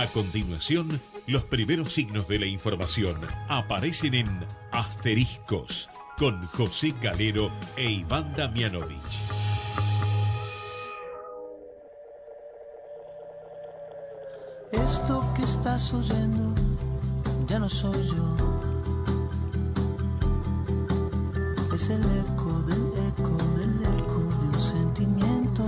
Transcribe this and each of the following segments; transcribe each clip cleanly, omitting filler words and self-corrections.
A continuación, los primeros signos de la información aparecen en Asteriscos, con José Calero e Iván Damianovich. Esto que estás oyendo ya no soy yo. Es el eco del eco del eco de un sentimiento.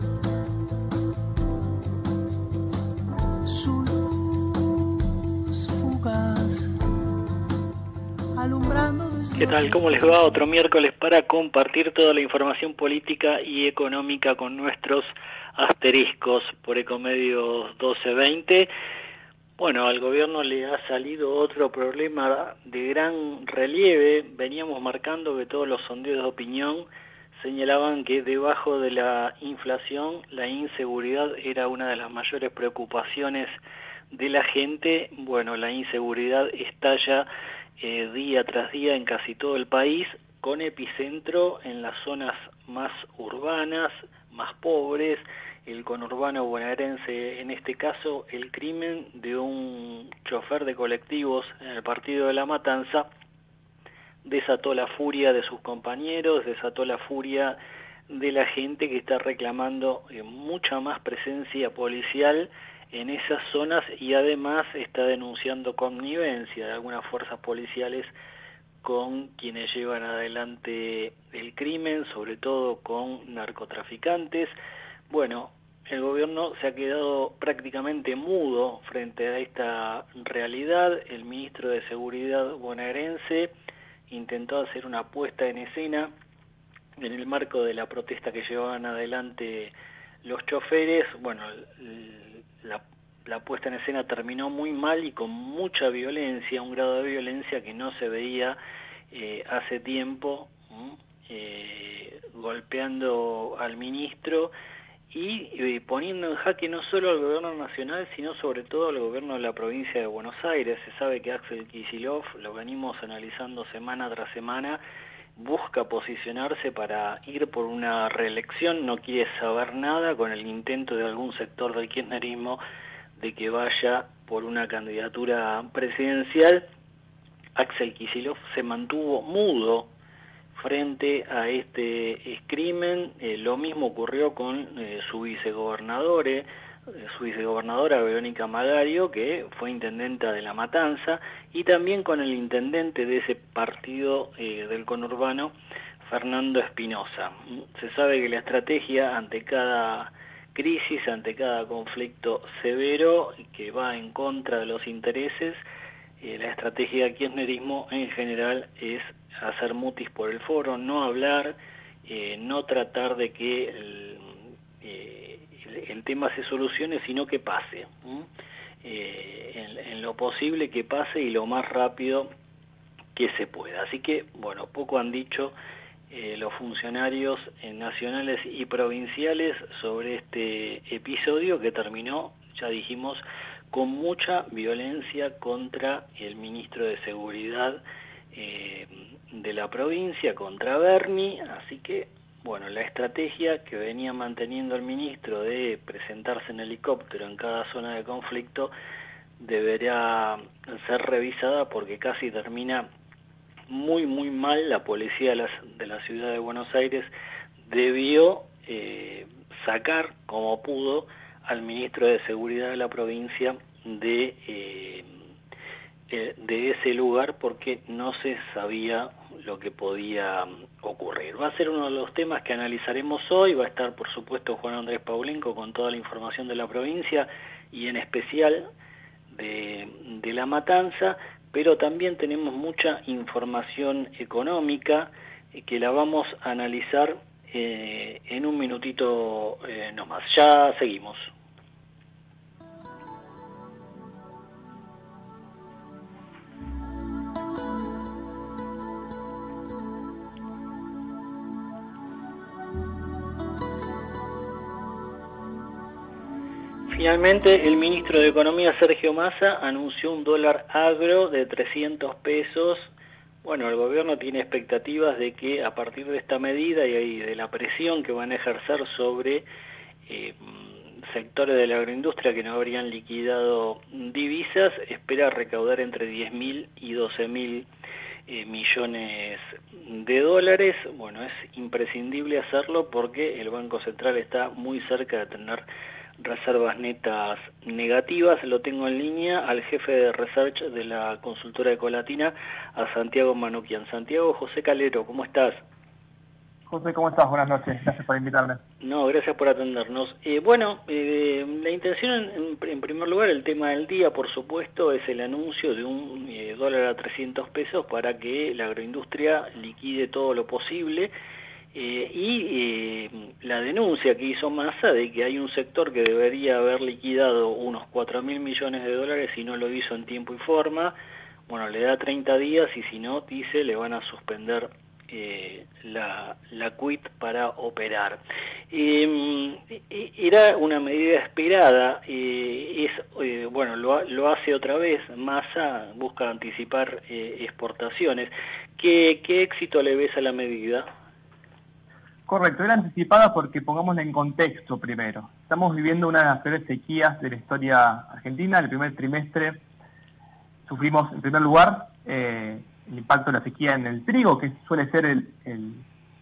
Su luz fugaz alumbrando desde... ¿Qué tal? ¿Cómo les va? Otro miércoles para compartir toda la información política y económica con nuestros asteriscos por Ecomedios 1220. Bueno, al gobierno le ha salido otro problema de gran relieve. Veníamos marcando que todos los sondeos de opinión señalaban que debajo de la inflación la inseguridad era una de las mayores preocupaciones de la gente. Bueno, la inseguridad estalla día tras día en casi todo el país, con epicentro en las zonas más urbanas, más pobres. El conurbano bonaerense, en este caso, el crimen de un chofer de colectivos en el partido de La Matanza, desató la furia de sus compañeros, desató la furia de la gente que está reclamando mucha más presencia policial en esas zonas y además está denunciando connivencia de algunas fuerzas policiales con quienes llevan adelante el crimen, sobre todo con narcotraficantes. Bueno, el gobierno se ha quedado prácticamente mudo frente a esta realidad. El ministro de Seguridad bonaerense intentó hacer una puesta en escena en el marco de la protesta que llevaban adelante los choferes. Bueno, la puesta en escena terminó muy mal y con mucha violencia, un grado de violencia que no se veía hace tiempo, golpeando al ministro y poniendo en jaque no solo al gobierno nacional, sino sobre todo al gobierno de la provincia de Buenos Aires. Se sabe que Axel Kicillof, lo venimos analizando semana tras semana, busca posicionarse para ir por una reelección, no quiere saber nada con el intento de algún sector del kirchnerismo de que vaya por una candidatura presidencial. Axel Kicillof se mantuvo mudo frente a este crimen. Lo mismo ocurrió con su vicegobernadora Verónica Magario, que fue intendenta de La Matanza, y también con el intendente de ese partido del conurbano, Fernando Espinosa. Se sabe que la estrategia ante cada crisis, ante cada conflicto severo que va en contra de los intereses, la estrategia del kirchnerismo en general es hacer mutis por el foro, no hablar, no tratar de que el tema se solucione, sino que pase. En lo posible que pase y lo más rápido que se pueda. Así que, bueno, poco han dicho los funcionarios nacionales y provinciales sobre este episodio que terminó, ya dijimos, con mucha violencia contra el ministro de Seguridad de la provincia, contra Berni. Así que, bueno, la estrategia que venía manteniendo el ministro de presentarse en helicóptero en cada zona de conflicto deberá ser revisada, porque casi termina muy mal. La policía de la ciudad de Buenos Aires debió sacar como pudo al ministro de Seguridad de la provincia de ese lugar, porque no se sabía lo que podía ocurrir. Va a ser uno de los temas que analizaremos hoy. Va a estar, por supuesto, Juan Andrés Paulenco con toda la información de la provincia y en especial de La Matanza, pero también tenemos mucha información económica que la vamos a analizar en un minutito nomás. Ya seguimos. Finalmente, el ministro de Economía, Sergio Massa, anunció un dólar agro de 300 pesos. Bueno, el gobierno tiene expectativas de que a partir de esta medida y de la presión que van a ejercer sobre sectores de la agroindustria que no habrían liquidado divisas espera recaudar entre 10.000 y 12.000 millones de dólares. Bueno, es imprescindible hacerlo porque el Banco Central está muy cerca de tener reservas netas negativas. Lo tengo en línea al jefe de research de la consultora Ecolatina, a Santiago Manuquian. Santiago, José Calero, ¿cómo estás? José, ¿cómo estás? Buenas noches, gracias por invitarme. No, gracias por atendernos. La intención, en primer lugar, el tema del día, por supuesto, es el anuncio de un dólar a 300 pesos para que la agroindustria liquide todo lo posible la denuncia que hizo Massa de que hay un sector que debería haber liquidado unos 4.000 millones de dólares y no lo hizo en tiempo y forma. Bueno, le da 30 días y si no, dice, le van a suspender la quit para operar. Era una medida esperada, lo hace otra vez. Massa busca anticipar exportaciones. ¿Qué éxito le ves a la medida? Correcto, era anticipada porque pongámosla en contexto primero. Estamos viviendo una de las peores sequías de la historia argentina. El primer trimestre sufrimos, en primer lugar, el impacto de la sequía en el trigo, que suele ser el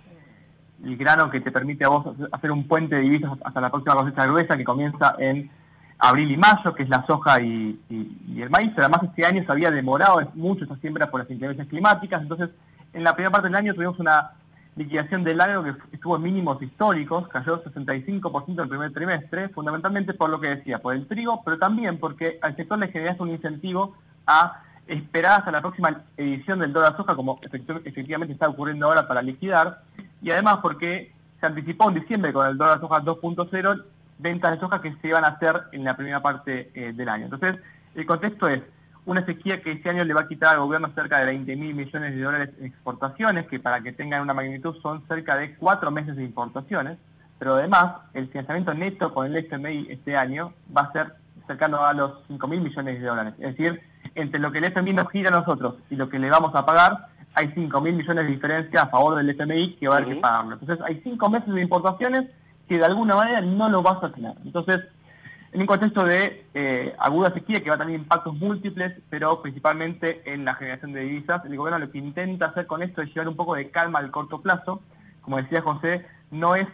grano que te permite a vos hacer un puente de divisas hasta la próxima cosecha gruesa, que comienza en abril y mayo, que es la soja y el maíz. Pero además este año se había demorado mucho esa siembra por las inclemencias climáticas. Entonces, en la primera parte del año tuvimos una liquidación del agro que estuvo en mínimos históricos, cayó 65% el primer trimestre, fundamentalmente por lo que decía, por el trigo, pero también porque al sector le generaste un incentivo a esperar hasta la próxima edición del dólar soja, como efectivamente está ocurriendo ahora para liquidar, y además porque se anticipó en diciembre con el dólar soja 2.0 ventas de soja que se iban a hacer en la primera parte del año. Entonces, el contexto es una sequía que este año le va a quitar al gobierno cerca de 20.000 millones de dólares en exportaciones, que para que tengan una magnitud son cerca de 4 meses de importaciones, pero además el financiamiento neto con el FMI este año va a ser cercano a los 5.000 millones de dólares. Es decir, entre lo que el FMI nos gira a nosotros y lo que le vamos a pagar, hay 5.000 millones de diferencia a favor del FMI que va a haber que pagarlo. Entonces hay 5 meses de importaciones que de alguna manera no lo vas a tener. Entonces, en un contexto de aguda sequía que va a tener impactos múltiples, pero principalmente en la generación de divisas, el gobierno lo que intenta hacer con esto es llevar un poco de calma al corto plazo. Como decía José, no es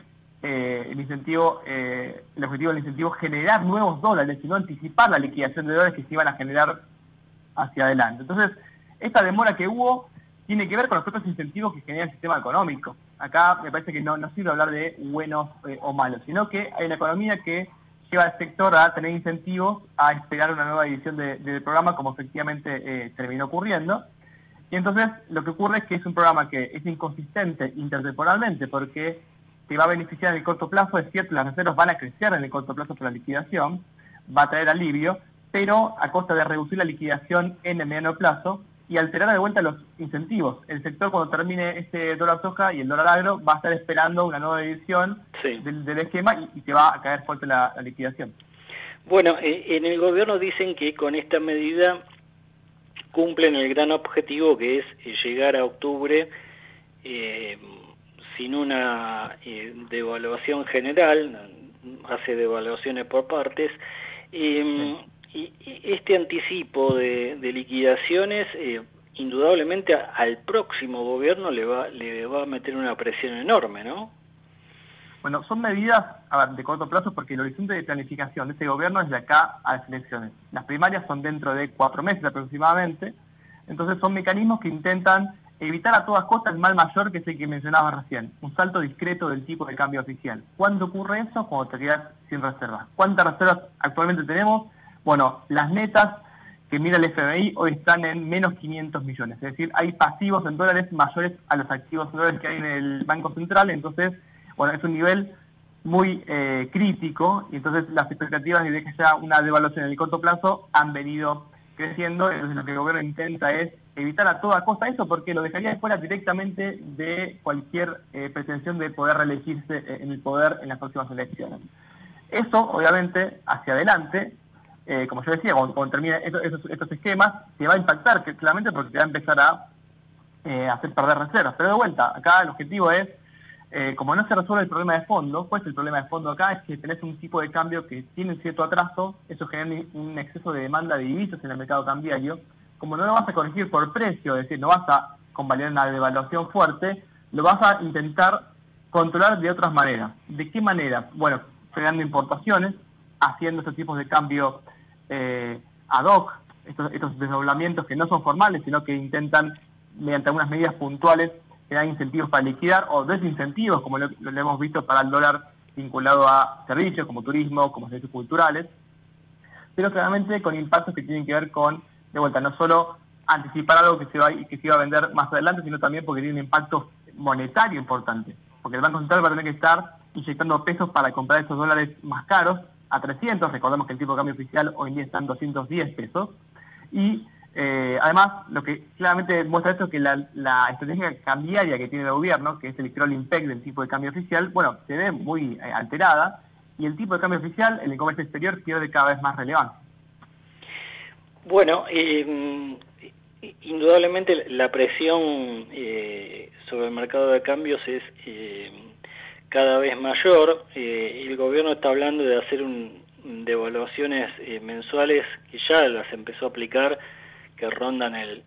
el objetivo del incentivo generar nuevos dólares, sino anticipar la liquidación de dólares que se iban a generar hacia adelante. Entonces, esta demora que hubo tiene que ver con los propios incentivos que genera el sistema económico. Acá me parece que no sirve hablar de buenos o malos, sino que hay una economía que lleva al sector a tener incentivos a esperar una nueva edición del programa, como efectivamente terminó ocurriendo. Y entonces lo que ocurre es que es un programa que es inconsistente intertemporalmente, porque te va a beneficiar en el corto plazo. Es cierto, las reservas van a crecer en el corto plazo por la liquidación, va a traer alivio, pero a costa de reducir la liquidación en el mediano plazo y alterar de vuelta los incentivos. El sector, cuando termine este dólar soja y el dólar agro, va a estar esperando una nueva edición del esquema y te va a caer fuerte la liquidación. Bueno, en el gobierno dicen que con esta medida cumplen el gran objetivo, que es llegar a octubre sin una devaluación general, hace devaluaciones por partes. Y este anticipo de liquidaciones, indudablemente al próximo gobierno le va a meter una presión enorme, ¿no? Bueno, son medidas de corto plazo porque el horizonte de planificación de este gobierno es de acá a las elecciones. Las primarias son dentro de 4 meses aproximadamente, entonces son mecanismos que intentan evitar a todas costas el mal mayor, que es el que mencionaba recién, un salto discreto del tipo de cambio oficial. ¿Cuándo ocurre eso? Cuando te quedas sin reservas. ¿Cuántas reservas actualmente tenemos? Bueno, las netas que mira el FMI hoy están en menos 500 millones, es decir, hay pasivos en dólares mayores a los activos en dólares que hay en el Banco Central. Entonces, bueno, es un nivel muy crítico, y entonces las expectativas de que haya una devaluación en el corto plazo han venido creciendo. Entonces lo que el gobierno intenta es evitar a toda costa eso, porque lo dejaría fuera directamente de cualquier pretensión de poder reelegirse en el poder en las próximas elecciones. Eso, obviamente, hacia adelante, como yo decía, cuando termine estos esquemas, te va a impactar claramente, porque te va a empezar a hacer perder reservas. Pero de vuelta, acá el objetivo es como no se resuelve el problema de fondo, pues el problema de fondo acá es que tenés un tipo de cambio que tiene un cierto atraso, eso genera un exceso de demanda de divisas en el mercado cambiario. Como no lo vas a corregir por precio, es decir, no vas a convalidar una devaluación fuerte, lo vas a intentar controlar de otras maneras. ¿De qué manera? Bueno, frenando importaciones, haciendo estos tipos de cambio ad hoc, estos desdoblamientos que no son formales, sino que intentan, mediante algunas medidas puntuales, generar incentivos para liquidar o desincentivos, como lo hemos visto para el dólar vinculado a servicios como turismo, como servicios culturales, pero claramente con impactos que tienen que ver con, de vuelta, no solo anticipar algo que se iba a vender más adelante, sino también porque tiene un impacto monetario importante, porque el Banco Central va a tener que estar inyectando pesos para comprar esos dólares más caros a 300, recordemos que el tipo de cambio oficial hoy en día está en 210 pesos, y además, lo que claramente muestra esto es que la estrategia cambiaria que tiene el gobierno, que es el crawling peg del tipo de cambio oficial, bueno, se ve muy alterada, y el tipo de cambio oficial en el comercio exterior pierde cada vez más relevancia. Bueno, indudablemente la presión sobre el mercado de cambios es cada vez mayor. El gobierno está hablando de hacer devaluaciones mensuales que ya las empezó a aplicar, que rondan el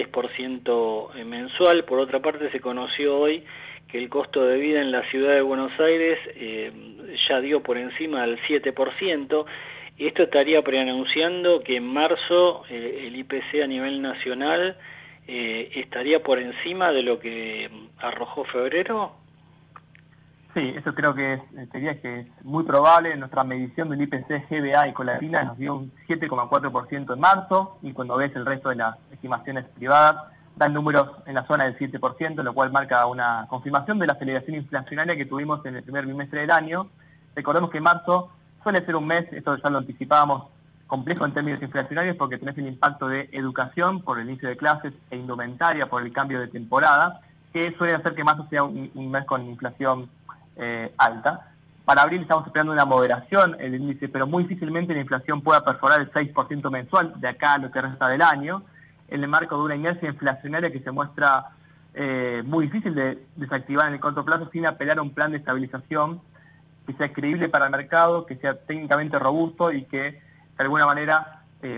6% mensual. Por otra parte, se conoció hoy que el costo de vida en la ciudad de Buenos Aires ya dio por encima del 7%. Esto estaría preanunciando que en marzo el IPC a nivel nacional estaría por encima de lo que arrojó febrero. Sí, eso creo que diría que es muy probable. Nuestra medición del IPC GBA y Colatina nos dio un 7,4% en marzo, y cuando ves el resto de las estimaciones privadas, dan números en la zona del 7%, lo cual marca una confirmación de la aceleración inflacionaria que tuvimos en el primer bimestre del año. Recordemos que marzo suele ser un mes, esto ya lo anticipábamos, complejo en términos inflacionarios, porque tenés el impacto de educación por el inicio de clases e indumentaria por el cambio de temporada, que suele hacer que marzo sea un mes con inflación alta. Para abril estamos esperando una moderación el índice, pero muy difícilmente la inflación pueda perforar el 6% mensual de acá a lo que resta del año, en el marco de una inercia inflacionaria que se muestra muy difícil de desactivar en el corto plazo sin apelar a un plan de estabilización que sea creíble para el mercado, que sea técnicamente robusto y que de alguna manera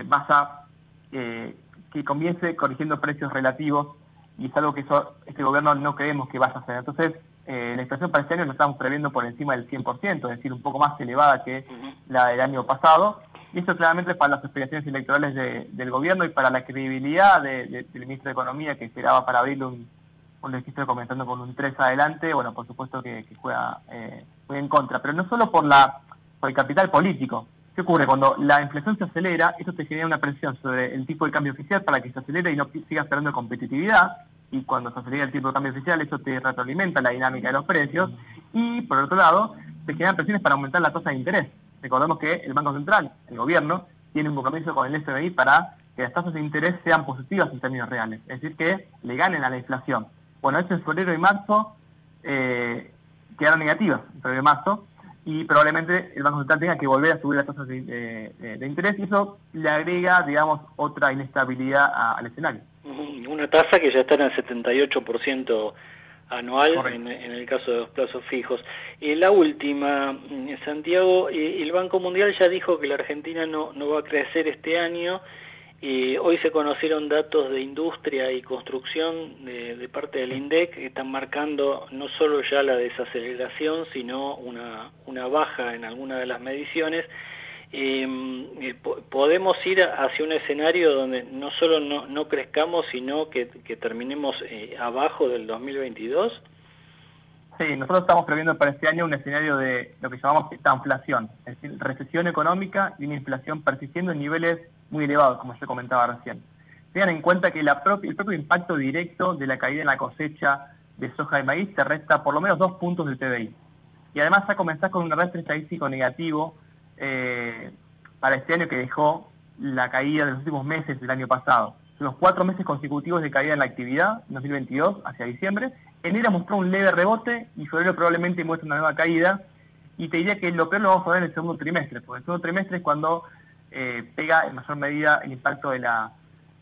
que comience corrigiendo precios relativos, y es algo que este gobierno no creemos que vaya a hacer. Entonces, la inflación para este año la estamos previendo por encima del 100%, es decir, un poco más elevada que la del año pasado, y esto claramente para las aspiraciones electorales del gobierno y para la credibilidad del ministro de Economía, que esperaba para abril un registro comenzando con un 3 adelante, bueno, por supuesto que juega muy en contra, pero no solo por el capital político. ¿Qué ocurre? Cuando la inflación se acelera, esto te genera una presión sobre el tipo de cambio oficial para que se acelere y no sigas perdiendo competitividad, y cuando se acelera el tipo de cambio oficial, eso te retroalimenta la dinámica de los precios, y por otro lado, te generan presiones para aumentar la tasa de interés. Recordemos que el Banco Central, el gobierno, tiene un compromiso con el FMI para que las tasas de interés sean positivas en términos reales, es decir, que le ganen a la inflación. Bueno, eso en febrero y marzo quedaron negativas, en febrero y marzo, y probablemente el Banco Central tenga que volver a subir las tasas de interés, y eso le agrega, digamos, otra inestabilidad al escenario. Una tasa que ya está en el 78% anual en el caso de los plazos fijos. La última, Santiago, el Banco Mundial ya dijo que la Argentina no va a crecer este año. Hoy se conocieron datos de industria y construcción de parte del INDEC que están marcando no solo ya la desaceleración, sino una baja en alguna de las mediciones. ¿Podemos ir hacia un escenario donde no solo no crezcamos, sino que terminemos abajo del 2022? Sí, nosotros estamos previendo para este año un escenario de lo que llamamos estanflación, es decir, recesión económica y una inflación persistiendo en niveles muy elevados, como yo comentaba recién. Tengan en cuenta que el propio impacto directo de la caída en la cosecha de soja y maíz te resta por lo menos 2 puntos del PBI. Y además ya comenzás con un arrastre estadístico negativo para este año que dejó la caída de los últimos meses del año pasado. Los 4 meses consecutivos de caída en la actividad, 2022 hacia diciembre. Enero mostró un leve rebote y febrero probablemente muestra una nueva caída, y te diría que lo peor lo vamos a ver en el segundo trimestre, porque el segundo trimestre es cuando pega en mayor medida el impacto de la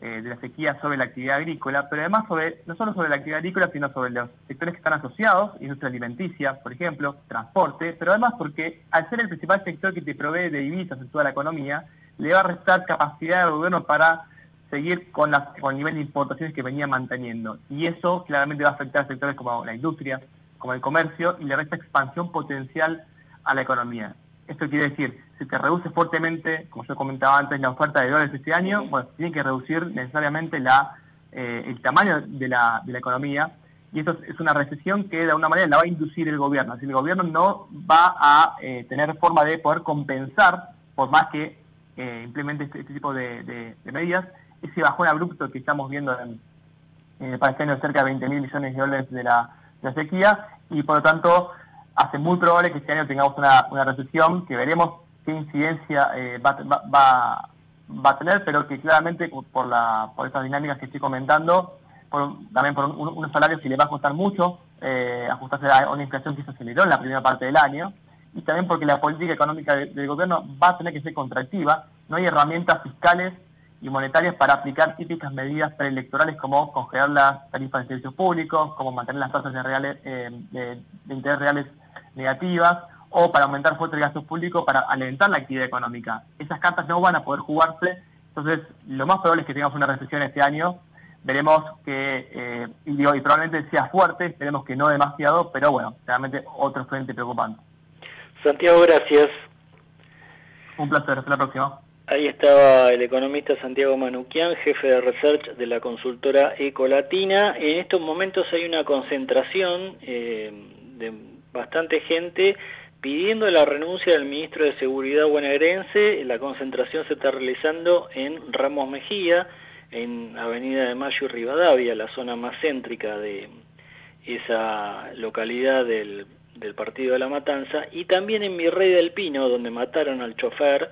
de la sequía sobre la actividad agrícola, pero además no solo sobre la actividad agrícola, sino sobre los sectores que están asociados, industria alimenticia, por ejemplo, transporte, pero además porque al ser el principal sector que te provee de divisas en toda la economía, le va a restar capacidad al gobierno para seguir con el nivel de importaciones que venía manteniendo. Y eso claramente va a afectar a sectores como la industria, como el comercio, y le resta expansión potencial a la economía. Esto quiere decir, si te reduce fuertemente, como yo comentaba antes, la oferta de dólares este año, bueno, tiene que reducir necesariamente el tamaño de la economía, y eso es una recesión que de alguna manera la va a inducir el gobierno. Es decir, el gobierno no va a tener forma de poder compensar, por más que implemente este tipo de medidas, ese bajón abrupto que estamos viendo para este año, cerca de 20.000 millones de dólares de la sequía, y por lo tanto hace muy probable que este año tengamos una recesión que veremos qué incidencia va a tener, pero que claramente por estas dinámicas que estoy comentando, también por unos salarios que le va a costar mucho ajustarse a una inflación que se aceleró en la primera parte del año, y también porque la política económica del gobierno va a tener que ser contractiva. No hay herramientas fiscales y monetarias para aplicar típicas medidas preelectorales como congelar las tarifas de servicios públicos, como mantener las tasas de interés reales negativas, o para aumentar fuerte el gasto público para alentar la actividad económica. Esas cartas no van a poder jugarse, entonces lo más probable es que tengamos una recesión este año. Veremos que, y probablemente sea fuerte, esperemos que no demasiado, pero bueno, realmente otro frente preocupante. Santiago, gracias. Un placer, hasta la próxima. Ahí estaba el economista Santiago Manuquian, jefe de research de la consultora Ecolatina. En estos momentos hay una concentración de bastante gente pidiendo la renuncia del ministro de Seguridad bonaerense. La concentración se está realizando en Ramos Mejía, en Avenida de Mayo y Rivadavia, la zona más céntrica de esa localidad del partido de La Matanza, y también en Virrey del Pino, donde mataron al chofer.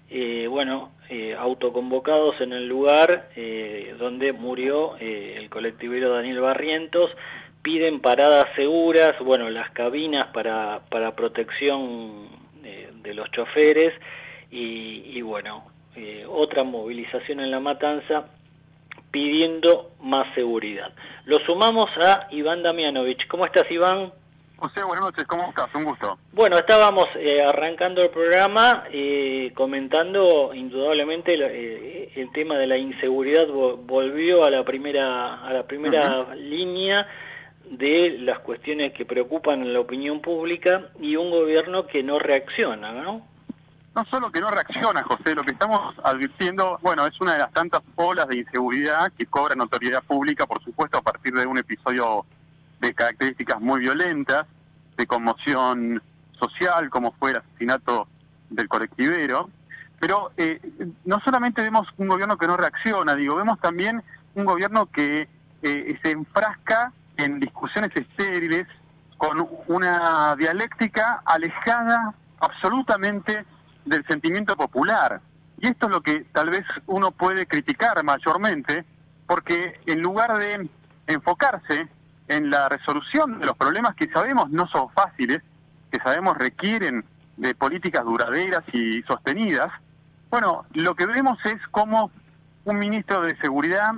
Autoconvocados en el lugar donde murió el colectivero Daniel Barrientos, piden paradas seguras, las cabinas para protección de los choferes, y otra movilización en La Matanza pidiendo más seguridad. Lo sumamos a Iván Damianovich. ¿Cómo estás, Iván? José, buenas noches, ¿cómo estás? Un gusto. Bueno, estábamos arrancando el programa comentando indudablemente el tema de la inseguridad. Volvió a la primera línea de las cuestiones que preocupan a la opinión pública, y un gobierno que no reacciona, ¿no? No solo que no reacciona, José, lo que estamos advirtiendo, es una de las tantas olas de inseguridad que cobra notoriedad pública, por supuesto, a partir de un episodio de características muy violentas, de conmoción social, como fue el asesinato del colectivero. Pero no solamente vemos un gobierno que no reacciona, vemos también un gobierno que se enfrasca en discusiones estériles, con una dialéctica alejada absolutamente del sentimiento popular. Y esto es lo que tal vez uno puede criticar mayormente, porque en lugar de enfocarse en la resolución de los problemas que sabemos no son fáciles, que sabemos requieren de políticas duraderas y sostenidas, lo que vemos es cómo un ministro de Seguridad,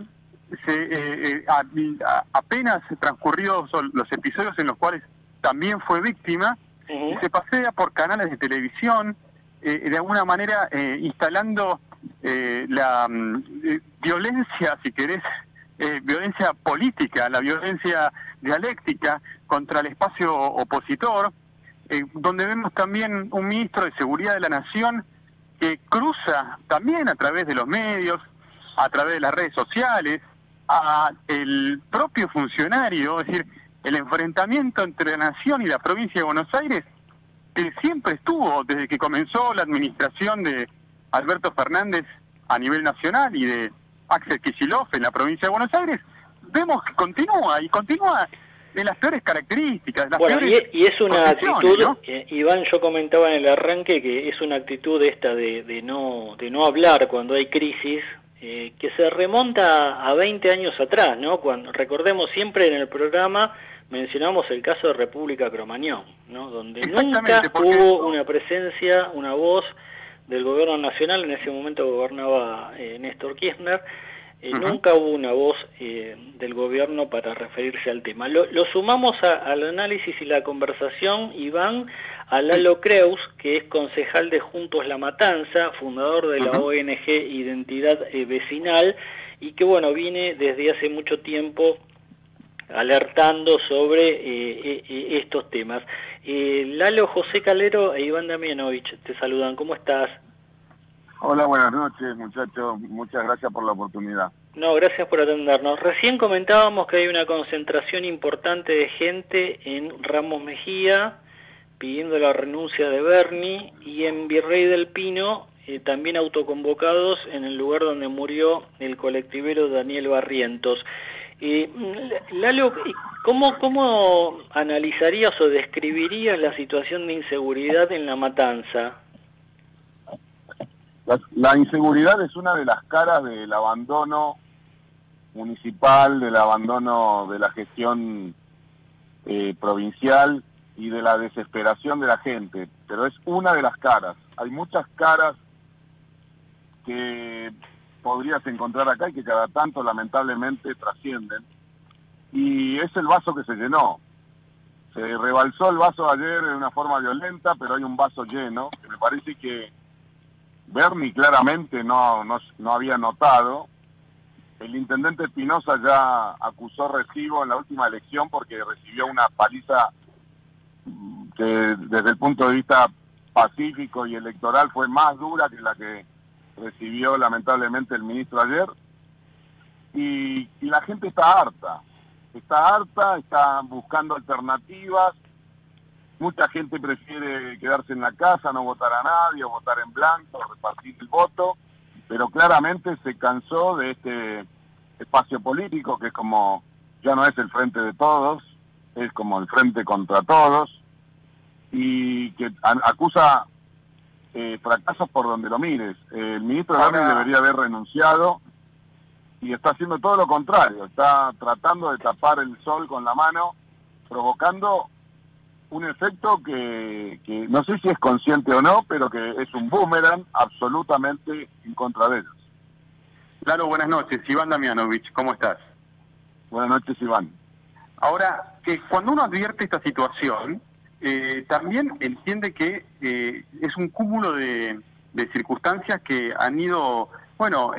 apenas transcurridos los episodios en los cuales también fue víctima, se pasea por canales de televisión, de alguna manera instalando la violencia, si querés, violencia política, la violencia dialéctica contra el espacio opositor, donde vemos también un ministro de Seguridad de la Nación que cruza también a través de los medios, a través de las redes sociales, a el propio funcionario. Es decir, el enfrentamiento entre la Nación y la provincia de Buenos Aires, que siempre estuvo desde que comenzó la administración de Alberto Fernández a nivel nacional y de Axel Kicillof en la provincia de Buenos Aires, vemos que continúa en las peores características. Y es una actitud, ¿no? Iván, yo comentaba en el arranque que es una actitud esta de no hablar cuando hay crisis, que se remonta a 20 años atrás, ¿no? Cuando recordemos, siempre en el programa mencionamos el caso de República Cromañón, ¿no? Donde nunca hubo una presencia, una voz del gobierno nacional. En ese momento gobernaba Néstor Kirchner, Nunca hubo una voz del gobierno para referirse al tema. Lo sumamos al análisis y la conversación, Iván, a Lalo Creus, que es concejal de Juntos La Matanza, fundador de la ONG Identidad Vecinal, y que bueno, viene desde hace mucho tiempo alertando sobre estos temas. Lalo, José Calero e Iván Damianovich te saludan. ¿Cómo estás? Hola, buenas noches, muchachos. Muchas gracias por la oportunidad. No, gracias por atendernos. Recién comentábamos que hay una concentración importante de gente en Ramos Mejía pidiendo la renuncia de Berni, y en Virrey del Pino también autoconvocados en el lugar donde murió el colectivero Daniel Barrientos. Lalo, ¿cómo analizarías o describirías la situación de inseguridad en La Matanza? La inseguridad es una de las caras del abandono municipal, del abandono de la gestión provincial y de la desesperación de la gente, pero es una de las caras. Hay muchas caras que podrías encontrar acá y que cada tanto lamentablemente trascienden, y es el vaso que se llenó. Se rebalsó el vaso ayer de una forma violenta, pero hay un vaso lleno que me parece que Berni claramente no había notado. El intendente Espinosa ya acusó recibo en la última elección porque recibió una paliza que desde el punto de vista pacífico y electoral fue más dura que la que recibió lamentablemente el ministro ayer. Y la gente está harta, está buscando alternativas. Mucha gente prefiere quedarse en la casa, no votar a nadie, o votar en blanco, repartir el voto, pero claramente se cansó de este espacio político que es como, ya no es el frente de todos, es como el frente contra todos, y que acusa fracasos por donde lo mires. El ministro Berni debería haber renunciado y está haciendo todo lo contrario, está tratando de tapar el sol con la mano, provocando un efecto que no sé si es consciente o no, pero que es un boomerang absolutamente en contra de ellos. Claro, buenas noches. Iván Damianovich, ¿cómo estás? Buenas noches, Iván. Ahora, cuando uno advierte esta situación, también entiende que es un cúmulo de circunstancias que han ido, bueno,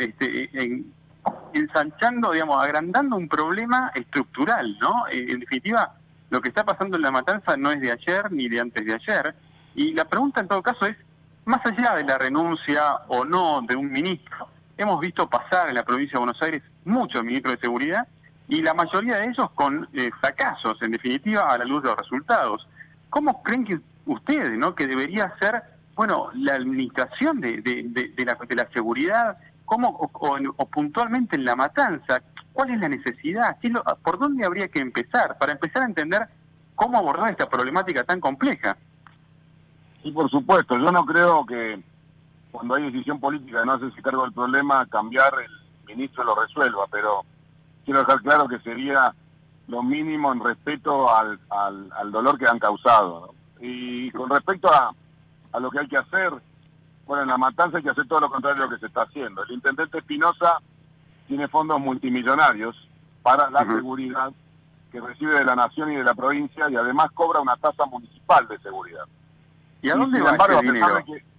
ensanchando, digamos, agrandando un problema estructural, ¿no? En definitiva, lo que está pasando en La Matanza no es de ayer ni de antes de ayer, y la pregunta en todo caso es, más allá de la renuncia o no de un ministro, hemos visto pasar en la provincia de Buenos Aires muchos ministros de seguridad, y la mayoría de ellos con fracasos, en definitiva, a la luz de los resultados. ¿Cómo creen que ustedes, ¿no?, que debería ser, bueno, la administración de la seguridad, o puntualmente en La Matanza? ¿Cuál es la necesidad? ¿Por dónde habría que empezar para empezar a entender cómo abordar esta problemática tan compleja? Sí, por supuesto. Yo no creo que cuando hay decisión política de no hacerse cargo del problema, cambiar el ministro lo resuelva, pero quiero dejar claro que sería lo mínimo en respeto al dolor que han causado, ¿no? Y con respecto a lo que hay que hacer, bueno, en La Matanza hay que hacer todo lo contrario de lo que se está haciendo. El intendente Espinosa tiene fondos multimillonarios para la seguridad que recibe de la nación y de la provincia, y además cobra una tasa municipal de seguridad. ¿Y a dónde va ese dinero?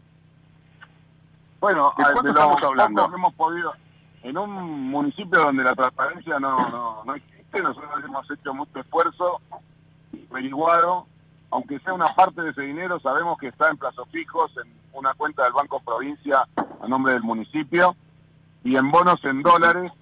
Bueno, ¿de cuánto estamos hablando? Hemos podido, en un municipio donde la transparencia no existe, nosotros hemos hecho mucho esfuerzo, averiguado, aunque sea una parte de ese dinero, sabemos que está en plazos fijos, en una cuenta del Banco Provincia a nombre del municipio, y en bonos en dólares,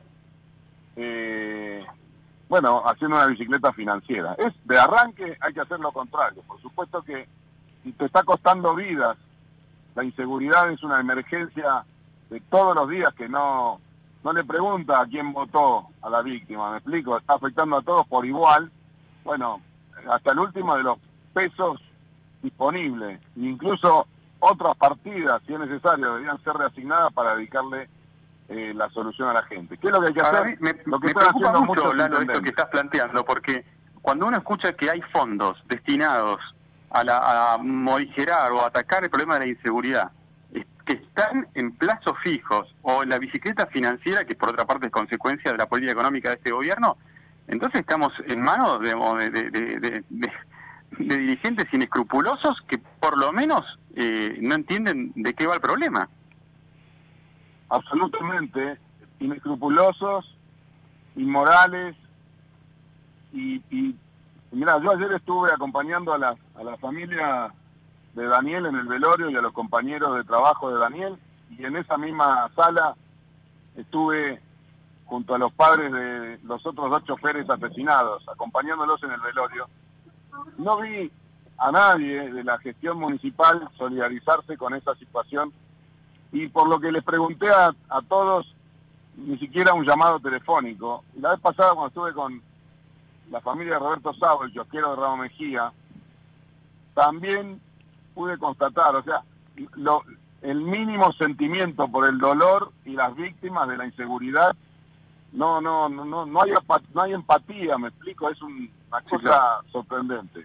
bueno, haciendo una bicicleta financiera. Es de arranque, hay que hacer lo contrario. Por supuesto que si te está costando vidas, la inseguridad es una emergencia de todos los días que no le pregunta a quién votó a la víctima, ¿me explico? Está afectando a todos por igual, bueno, hasta el último de los pesos disponibles, incluso otras partidas, si es necesario, deberían ser reasignadas para dedicarle la solución a la gente. ¿Qué es lo que hay que hacer? Me preocupa mucho, Lalo, esto que estás planteando, porque cuando uno escucha que hay fondos destinados a morigerar o atacar el problema de la inseguridad, que están en plazos fijos, o la bicicleta financiera, que por otra parte es consecuencia de la política económica de este gobierno, entonces estamos en manos de dirigentes inescrupulosos que por lo menos no entienden de qué va el problema. Absolutamente, inescrupulosos, inmorales, y mira, yo ayer estuve acompañando a la familia de Daniel en el velorio y a los compañeros de trabajo de Daniel, y en esa misma sala estuve junto a los padres de los otros 2 choferes asesinados, acompañándolos en el velorio. No vi a nadie de la gestión municipal solidarizarse con esa situación, y por lo que les pregunté a todos, ni siquiera un llamado telefónico. Y la vez pasada, cuando estuve con la familia de Roberto Savo, el kiosquero de Ramos Mejía, también pude constatar, o sea, el mínimo sentimiento por el dolor y las víctimas de la inseguridad. No hay empatía, me explico, es una cosa sorprendente.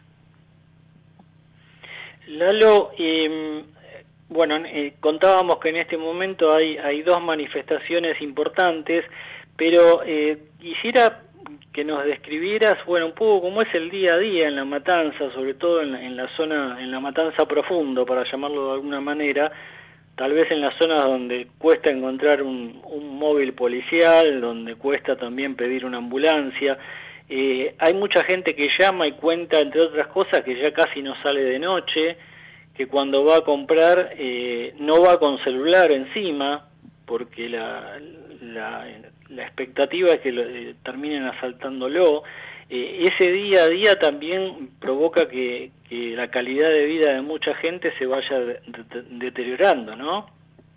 Lalo, bueno, contábamos que en este momento hay 2 manifestaciones importantes, pero quisiera que nos describieras, bueno, un poco cómo es el día a día en La Matanza, sobre todo en la zona, en La Matanza profundo, para llamarlo de alguna manera, tal vez en las zonas donde cuesta encontrar un móvil policial, donde cuesta también pedir una ambulancia. Hay mucha gente que llama y cuenta, entre otras cosas, que ya casi no sale de noche, que cuando va a comprar no va con celular encima, porque la expectativa es que terminen asaltándolo. Ese día a día también provoca que la calidad de vida de mucha gente se vaya deteriorando, ¿no?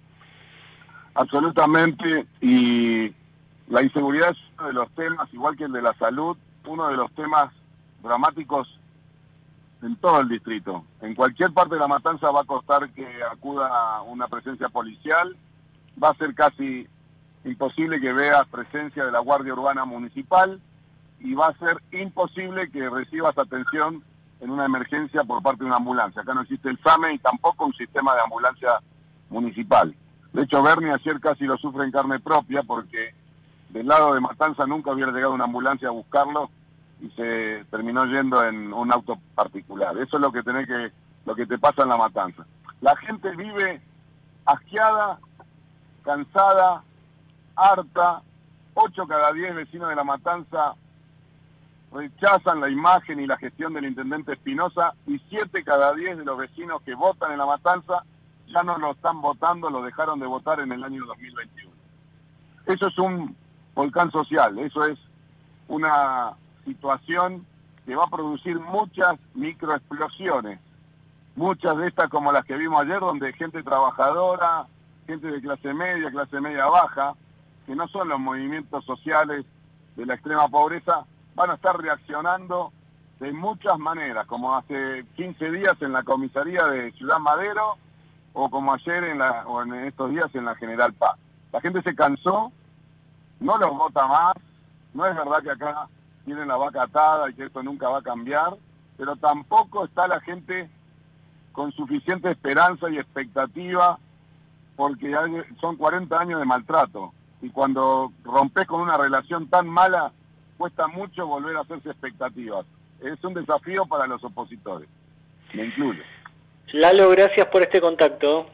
Absolutamente, y la inseguridad es uno de los temas, igual que el de la salud, uno de los temas dramáticos en todo el distrito. En cualquier parte de La Matanza va a costar que acuda una presencia policial, va a ser casi imposible que veas presencia de la Guardia Urbana Municipal, y va a ser imposible que recibas atención en una emergencia por parte de una ambulancia. Acá no existe el SAME y tampoco un sistema de ambulancia municipal. De hecho, Bernie ayer casi lo sufre en carne propia, porque del lado de Matanza nunca hubiera llegado una ambulancia a buscarlo y se terminó yendo en un auto particular. Eso es lo que te pasa en La Matanza. La gente vive asqueada, cansada, harta. 8 cada 10 vecinos de La Matanza rechazan la imagen y la gestión del intendente Espinosa, y 7 cada 10 de los vecinos que votan en La Matanza ya no lo están votando, lo dejaron de votar en el año 2021. Eso es un volcán social, eso es una situación que va a producir muchas microexplosiones, muchas de estas como las que vimos ayer, donde gente trabajadora, gente de clase media baja, que no son los movimientos sociales de la extrema pobreza, van a estar reaccionando de muchas maneras, como hace 15 días en la comisaría de Ciudad Madero, o como ayer o en estos días en la General Paz. La gente se cansó, no los vota más, no es verdad que acá tienen la vaca atada y que esto nunca va a cambiar, pero tampoco está la gente con suficiente esperanza y expectativa, porque son 40 años de maltrato, y cuando rompes con una relación tan mala, cuesta mucho volver a hacerse expectativas. Es un desafío para los opositores, me incluyo. Lalo, gracias por este contacto.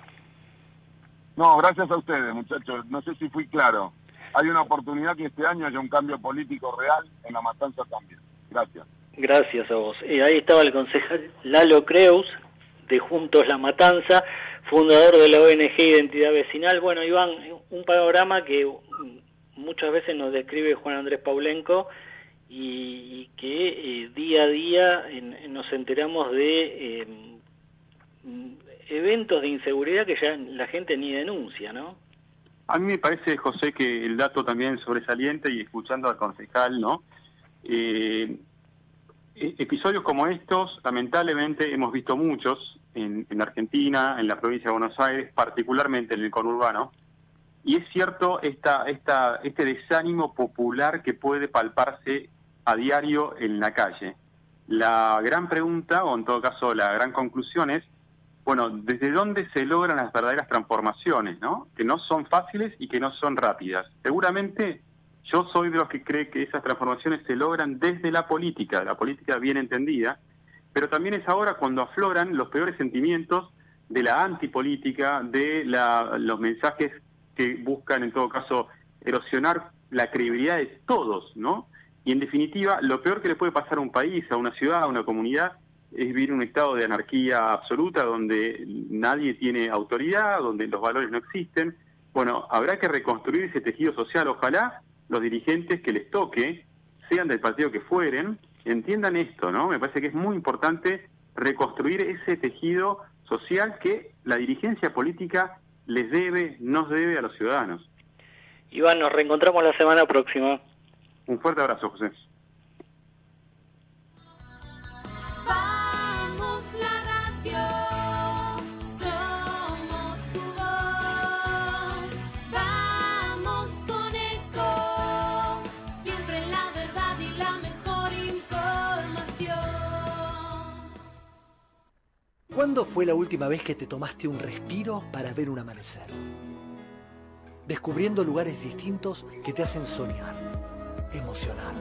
No, gracias a ustedes, muchachos. No sé si fui claro. Hay una oportunidad que este año haya un cambio político real en La Matanza también. Gracias. Gracias a vos. Ahí estaba el concejal Lalo Creus, de Juntos La Matanza, fundador de la ONG Identidad Vecinal. Bueno, Iván, un panorama que muchas veces nos describe Juan Andrés Paulenco, y que día a día nos enteramos de eventos de inseguridad que ya la gente ni denuncia, ¿no? A mí me parece, José, que el dato también sobresaliente, y escuchando al concejal, ¿no? Episodios como estos, lamentablemente, hemos visto muchos en Argentina, en la provincia de Buenos Aires, particularmente en el conurbano, y es cierto este desánimo popular que puede palparse a diario en la calle. La gran pregunta, o en todo caso la gran conclusión, es bueno, desde dónde se logran las verdaderas transformaciones, ¿no? Que no son fáciles y que no son rápidas. Seguramente yo soy de los que cree que esas transformaciones se logran desde la política bien entendida, pero también es ahora cuando afloran los peores sentimientos de la antipolítica, de los mensajes que buscan en todo caso erosionar la credibilidad de todos, ¿no? Y en definitiva, lo peor que le puede pasar a un país, a una ciudad, a una comunidad, es vivir en un estado de anarquía absoluta donde nadie tiene autoridad, donde los valores no existen. Bueno, habrá que reconstruir ese tejido social. Ojalá los dirigentes que les toque, sean del partido que fueren, entiendan esto, ¿no? Me parece que es muy importante reconstruir ese tejido social que la dirigencia política nos debe a los ciudadanos. Iván, nos reencontramos la semana próxima. Un fuerte abrazo, José. Vamos la radio, somos tu voz. Vamos con Eco, siempre la verdad y la mejor información. ¿Cuándo fue la última vez que te tomaste un respiro para ver un amanecer? Descubriendo lugares distintos que te hacen soñar, emocionar.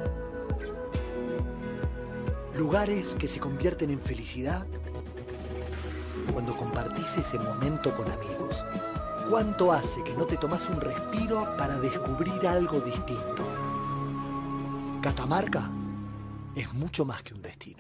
Lugares que se convierten en felicidad cuando compartís ese momento con amigos. ¿Cuánto hace que no te tomás un respiro para descubrir algo distinto? Catamarca es mucho más que un destino.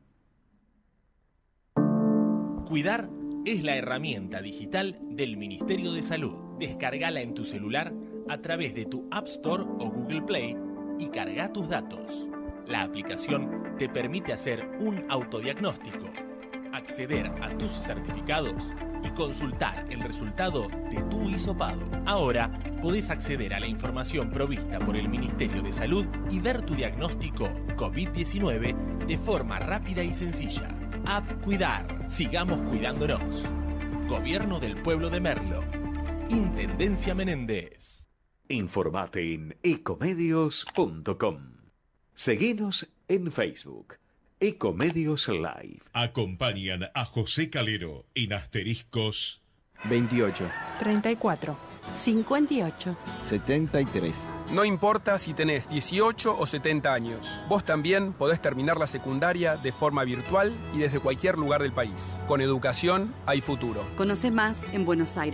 Cuidar es la herramienta digital del Ministerio de Salud. Descárgala en tu celular a través de tu App Store o Google Play y carga tus datos. La aplicación te permite hacer un autodiagnóstico, acceder a tus certificados y consultar el resultado de tu hisopado. Ahora podés acceder a la información provista por el Ministerio de Salud y ver tu diagnóstico COVID-19 de forma rápida y sencilla. App Cuidar. Sigamos cuidándonos. Gobierno del Pueblo de Merlo. Intendencia Menéndez. Informate en ecomedios.com. Seguinos en Facebook. Ecomedios Live. Acompañan a José Calero en asteriscos 28, 34, 58, 73. No importa si tenés 18 o 70 años, vos también podés terminar la secundaria de forma virtual y desde cualquier lugar del país. Con educación hay futuro. Conoce más en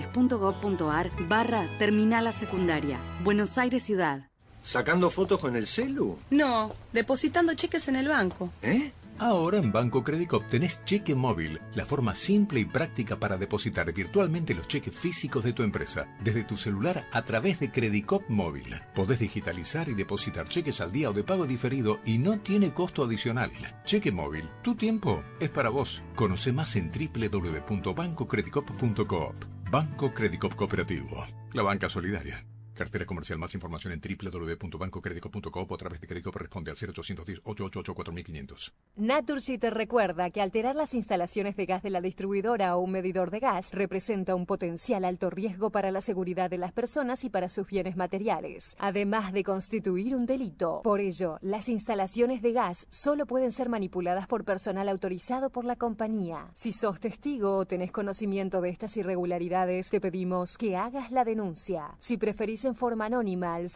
buenosaires.gov.ar/terminal la secundaria. Buenos Aires Ciudad. ¿Sacando fotos con el celu? No, depositando cheques en el banco. ¿Eh? Ahora en Banco Credicop tenés cheque móvil, la forma simple y práctica para depositar virtualmente los cheques físicos de tu empresa, desde tu celular a través de Credicop Móvil. Podés digitalizar y depositar cheques al día o de pago diferido y no tiene costo adicional. Cheque móvil, tu tiempo es para vos. Conoce más en www.bancocredicop.coop. Banco Credicop Cooperativo, la banca solidaria. Cartera comercial. Más información en www.bancocredico.coop o a través de Credicop. Responde al 0810-888-4500. Naturgy te recuerda que alterar las instalaciones de gas de la distribuidora o un medidor de gas representa un potencial alto riesgo para la seguridad de las personas y para sus bienes materiales, además de constituir un delito. Por ello, las instalaciones de gas solo pueden ser manipuladas por personal autorizado por la compañía. Si sos testigo o tenés conocimiento de estas irregularidades, te pedimos que hagas la denuncia. Si preferís en forma anónima al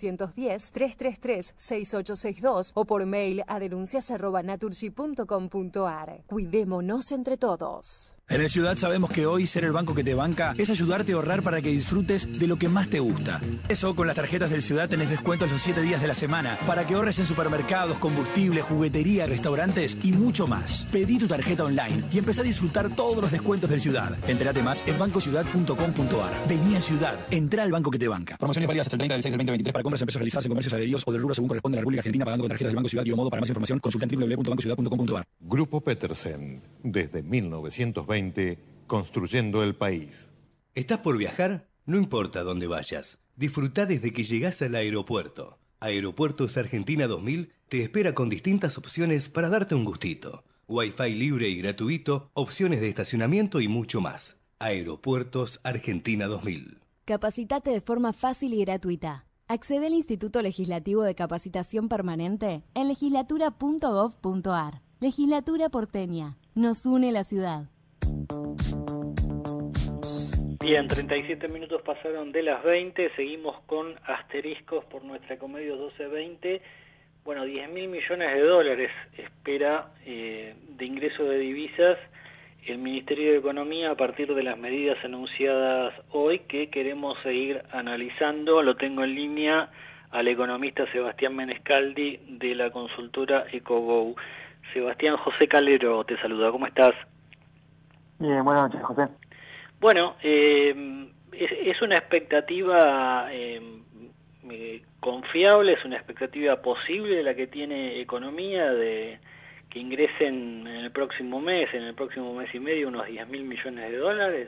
0810-333-6862 o por mail a denuncias@naturgy.com.ar. Cuidémonos entre todos. En el Ciudad sabemos que hoy ser el banco que te banca es ayudarte a ahorrar para que disfrutes de lo que más te gusta. Eso, con las tarjetas del Ciudad tenés descuentos los 7 días de la semana para que ahorres en supermercados, combustible, juguetería, restaurantes y mucho más. Pedí tu tarjeta online y empezá a disfrutar todos los descuentos del Ciudad. Entérate más en bancociudad.com.ar. Vení al Ciudad. Entrá al banco que te banca. Promociones válidas hasta el 30 del 6 del 2023 para compras en pesos realizadas en comercios adheridos o del rubro según corresponde a la República Argentina pagando con tarjetas del Banco Ciudad y o modo. Para más información consulta en www.bancociudad.com.ar. Grupo Petersen, desde 1920, construyendo el país. ¿Estás por viajar? No importa dónde vayas. Disfrutá desde que llegás al aeropuerto. Aeropuertos Argentina 2000 te espera con distintas opciones para darte un gustito. Wi-Fi libre y gratuito, opciones de estacionamiento y mucho más. Aeropuertos Argentina 2000. Capacitate de forma fácil y gratuita. Accede al Instituto Legislativo de Capacitación Permanente en legislatura.gov.ar. Legislatura porteña. Nos une la ciudad. Bien, 37 minutos pasaron de las 20, seguimos con asteriscos por nuestra Ecomedios 1220. Bueno, 10.000 millones de dólares espera de ingreso de divisas el Ministerio de Economía a partir de las medidas anunciadas hoy que queremos seguir analizando. Lo tengo en línea al economista Sebastián Menescaldi de la consultora EcoGo. Sebastián, José Calero te saluda, ¿cómo estás? Bien, buenas noches, José. Bueno, es una expectativa confiable, es una expectativa posible la que tiene Economía de que ingresen en el próximo mes y medio, unos 10.000 millones de dólares.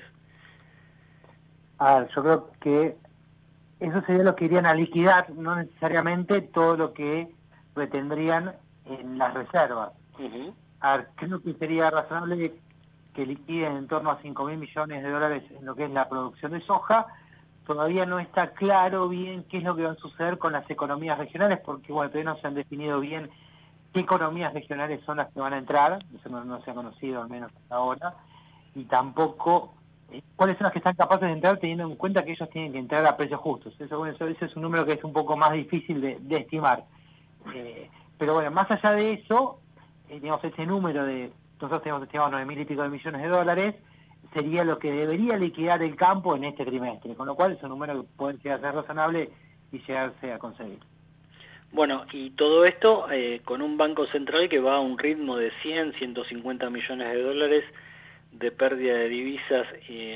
A ver, yo creo que eso sería lo que irían a liquidar, no necesariamente todo lo que retendrían en las reservas. A ver, creo que sería razonable que liquiden en torno a 5.000 millones de dólares en lo que es la producción de soja. Todavía no está claro bien qué es lo que va a suceder con las economías regionales, porque bueno, todavía no se han definido bien qué economías regionales son las que van a entrar, eso no se ha conocido al menos hasta ahora, y tampoco cuáles son las que están capaces de entrar teniendo en cuenta que ellos tienen que entrar a precios justos. Eso es un número que es un poco más difícil de estimar. Pero bueno, más allá de eso, digamos, ese número de, nosotros tenemos estimado 9.000 y pico de millones de dólares, sería lo que debería liquidar el campo en este trimestre, con lo cual es un número que puede llegar a ser razonable y llegarse a conseguir. Bueno, y todo esto con un Banco Central que va a un ritmo de 150 millones de dólares de pérdida de divisas